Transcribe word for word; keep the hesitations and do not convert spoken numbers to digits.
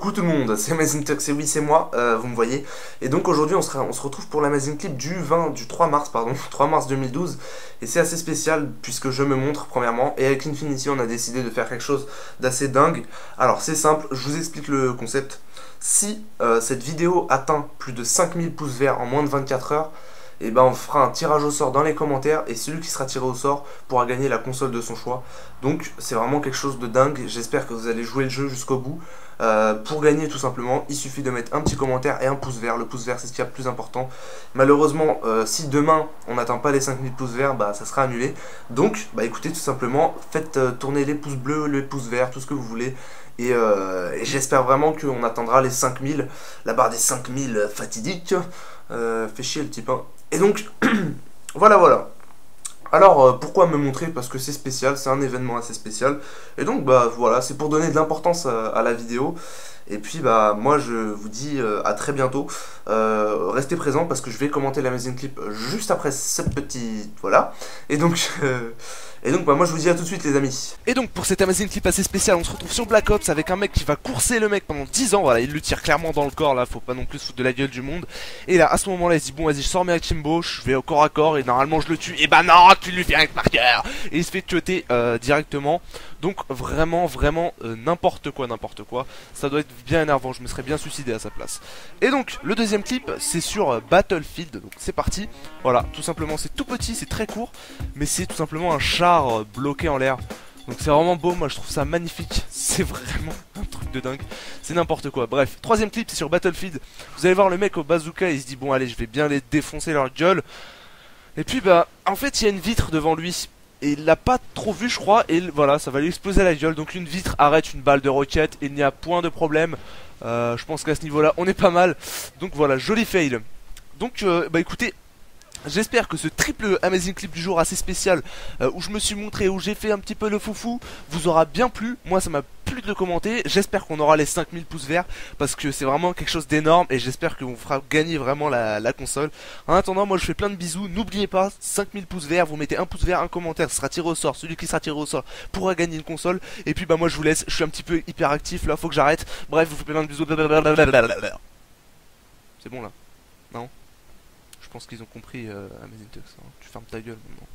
Coucou tout le monde, c'est Amazing Tux, et oui c'est moi, euh, vous me voyez. Et donc aujourd'hui on, sera- on se retrouve pour l'Amazing Clip du vingt, du trois mars, pardon, trois mars deux mille douze. Et c'est assez spécial puisque je me montre premièrement, et avec Infinity on a décidé de faire quelque chose d'assez dingue. Alors c'est simple, je vous explique le concept. Si euh, cette vidéo atteint plus de cinq mille pouces verts en moins de vingt-quatre heures, et ben on fera un tirage au sort dans les commentaires et celui qui sera tiré au sort pourra gagner la console de son choix. Donc c'est vraiment quelque chose de dingue, j'espère que vous allez jouer le jeu jusqu'au bout. Euh, pour gagner tout simplement, il suffit de mettre un petit commentaire et un pouce vert. Le pouce vert c'est ce qu'il y a de plus important. Malheureusement, euh, si demain on n'atteint pas les cinq mille pouces verts, bah ça sera annulé. Donc bah écoutez, tout simplement, faites euh, tourner les pouces bleus, les pouces verts, tout ce que vous voulez. Et, euh, et j'espère vraiment qu'on atteindra les cinq mille, la barre des cinq mille fatidique. Euh, fait chier le type hein. Et donc, voilà voilà. Alors, euh, pourquoi me montrer? Parce que c'est spécial, c'est un événement assez spécial. Et donc, bah voilà, c'est pour donner de l'importance à, à la vidéo. Et puis, bah moi, je vous dis euh, à très bientôt. Euh, restez présents parce que je vais commenter l'Amazing Clip juste après cette petite... Voilà. Et donc, euh, et donc bah moi, je vous dis à tout de suite, les amis. Et donc pour cet Amazing Clip assez spécial, on se retrouve sur Black Ops avec un mec qui va courser le mec pendant dix ans. Voilà, il le tire clairement dans le corps là, faut pas non plus se foutre de la gueule du monde. Et là, à ce moment là, il se dit bon vas-y, je sors mes Akimbo, je vais au corps à corps et normalement je le tue. Et bah non, tu lui fais avec marqueur. Et il se fait tuer euh, directement. Donc vraiment, vraiment euh, n'importe quoi, n'importe quoi. Ça doit être bien énervant, je me serais bien suicidé à sa place. Et donc le deuxième clip, c'est sur euh, Battlefield, donc c'est parti. Voilà, tout simplement c'est tout petit, c'est très court, mais c'est tout simplement un char euh, bloqué en l'air. Donc c'est vraiment beau, moi je trouve ça magnifique. C'est vraiment un truc de dingue. C'est n'importe quoi. Bref, troisième clip c'est sur Battlefield. Vous allez voir le mec au bazooka, il se dit bon allez je vais bien les défoncer leur gueule. Et puis bah en fait il y a une vitre devant lui. Et il l'a pas trop vu je crois. Et voilà, ça va lui exploser la gueule. Donc une vitre arrête une balle de roquette. Il n'y a point de problème. euh, Je pense qu'à ce niveau là on est pas mal. Donc voilà, joli fail. Donc euh, bah écoutez, j'espère que ce triple Amazing Clip du jour assez spécial euh, où je me suis montré, où j'ai fait un petit peu le foufou, vous aura bien plu. Moi ça m'a plu de le commenter. J'espère qu'on aura les cinq mille pouces verts parce que c'est vraiment quelque chose d'énorme et j'espère qu'on fera gagner vraiment la, la console. En attendant, moi je fais plein de bisous. N'oubliez pas, cinq mille pouces verts, vous mettez un pouce vert, un commentaire, ça sera tiré au sort. Celui qui sera tiré au sort pourra gagner une console. Et puis bah moi je vous laisse, je suis un petit peu hyper actif là, faut que j'arrête. Bref, vous faites plein de bisous. C'est bon là? Non? Je pense qu'ils ont compris, euh, Amazing Tux, hein. Tu fermes ta gueule maintenant.